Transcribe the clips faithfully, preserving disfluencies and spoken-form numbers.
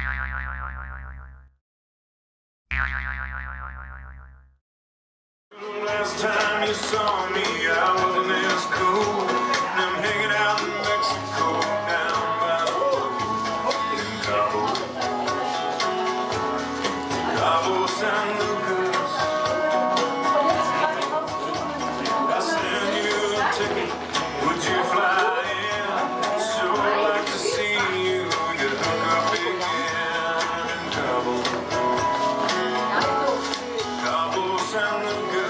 Last time you saw me, I wasn't as cool. I'm hanging out in Mexico, down by the pool in Cabo, Cabo San Lucas. I send you a ticket, would you fly in? Sure like to see you, we could hook up again in Cabo, Cabo San Lucas.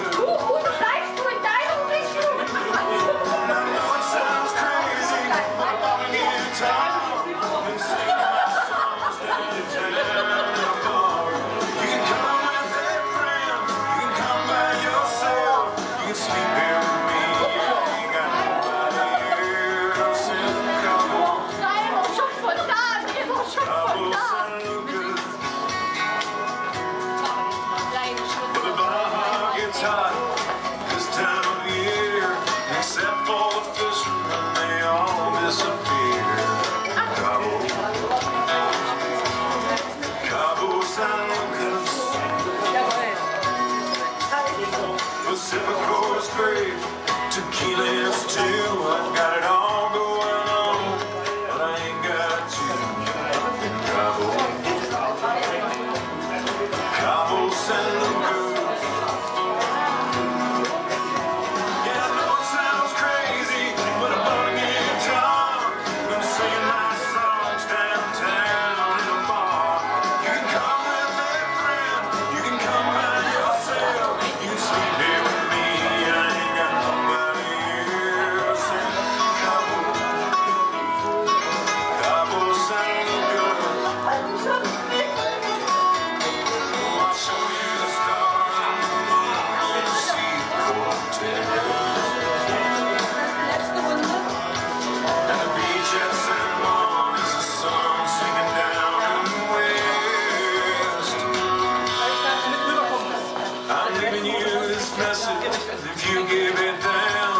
This time of year, except for the fishermen, they all disappear. Cabo, Cabo San Lucas. Pacifico's great, tequila is too. I've got it all going on, but I ain't got you. Cabo, Cabo San Lucas. I'm giving you this message, if you give it down